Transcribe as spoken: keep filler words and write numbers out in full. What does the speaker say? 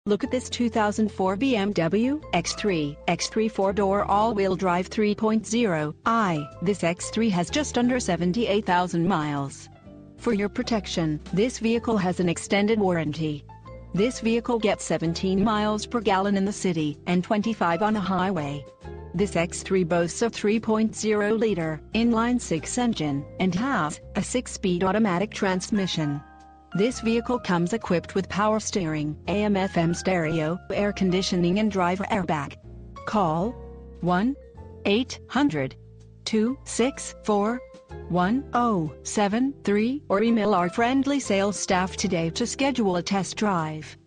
Look at this two thousand four B M W X three X three four-door all-wheel drive three point oh i. This X three has just under seventy-eight thousand miles. For your protection, this vehicle has an extended warranty. This vehicle gets seventeen miles per gallon in the city and twenty-five on the highway. This X three boasts a three point oh liter inline-six engine and has a six-speed automatic transmission. This vehicle comes equipped with power steering, A M F M stereo, air conditioning and driver airbag. Call one eight hundred, two six four, one oh seven three or email our friendly sales staff today to schedule a test drive.